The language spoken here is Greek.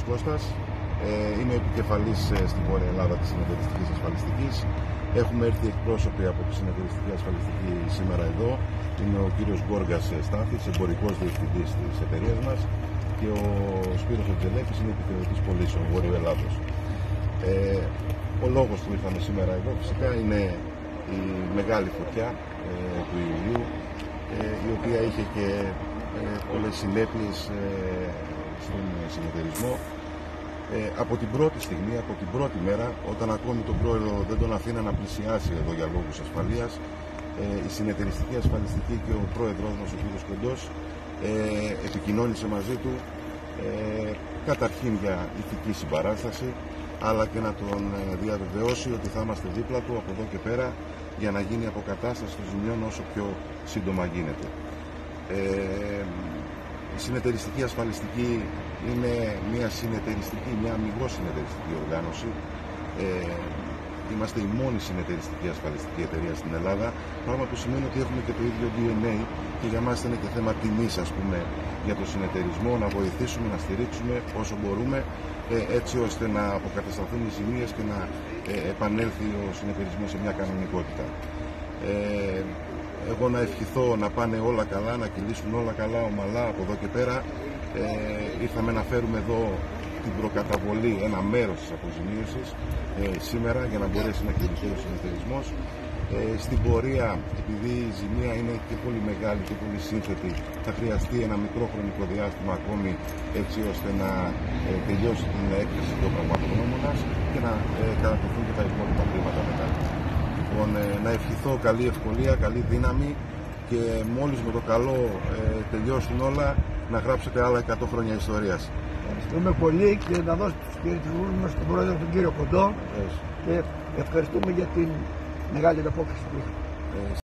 Κώστας, είμαι επικεφαλής στην Βόρεια Ελλάδα της Συνεταιριστικής Ασφαλιστικής. Έχουμε έρθει εκπρόσωποι από τη Συνεταιριστική Ασφαλιστική σήμερα εδώ. Είναι ο κύριος Γκόργας Στάθης, εμπορικός διευθυντής της εταιρείας μας, και ο Σπύρος Οτζελέκης είναι επιθεωρητής πωλήσεων Βόρειο Ελλάδος. Ο λόγος που ήρθαμε σήμερα εδώ φυσικά είναι η μεγάλη φωτιά του Ιουλίου, η οποία είχε και πολλές συνέπειες στον συνεταιρισμό. Από την πρώτη στιγμή, από την πρώτη μέρα, όταν ακόμη τον πρόεδρο δεν τον αφήνα να πλησιάσει εδώ για λόγους ασφαλείας, η Συνεταιριστική Ασφαλιστική και ο πρόεδρος μας, ο κ. Κοντός, επικοινώνησε μαζί του καταρχήν για ηθική συμπαράσταση, αλλά και να τον διαβεβαιώσει ότι θα είμαστε δίπλα του από εδώ και πέρα για να γίνει αποκατάσταση των ζημιών όσο πιο σύντομα γίνεται. Η Συνεταιριστική Ασφαλιστική είναι μια αμιγώς συνεταιριστική οργάνωση. Είμαστε η μόνη συνεταιριστική ασφαλιστική εταιρεία στην Ελλάδα, πράγμα που σημαίνει ότι έχουμε και το ίδιο DNA, και για μας είναι και θέμα τιμής, για το συνεταιρισμό, να βοηθήσουμε, να στηρίξουμε όσο μπορούμε, έτσι ώστε να αποκατασταθούν οι ζημίες και να επανέλθει ο συνεταιρισμός σε μια κανονικότητα. Εγώ να ευχηθώ να πάνε όλα καλά, να κυλήσουν όλα καλά, ομαλά από εδώ και πέρα. Ήρθαμε να φέρουμε εδώ την προκαταβολή, ένα μέρος της αποζημίωσης σήμερα, για να μπορέσει να κυληθεί ο συνεταιρισμός. Στην πορεία, επειδή η ζημία είναι και πολύ μεγάλη και πολύ σύνθετη, θα χρειαστεί ένα μικρό χρονικό διάστημα ακόμη, έτσι ώστε να τελειώσει την έκθεση του πραγματογνώμονας και να κατατεθούν και τα υπόλοιπα χρήματα μετά. Λοιπόν, να ευχηθώ καλή ευκολία, καλή δύναμη, και μόλις με το καλό τελειώσουν όλα, να γράψετε άλλα 100 χρόνια ιστορίας. Ευχαριστούμε πολύ, και να δώσω τους χαιρετισμούς μας στον πρόεδρο, τον κύριο Κοντό, και ευχαριστούμε για την μεγάλη ανταπόκριση που είχαμε.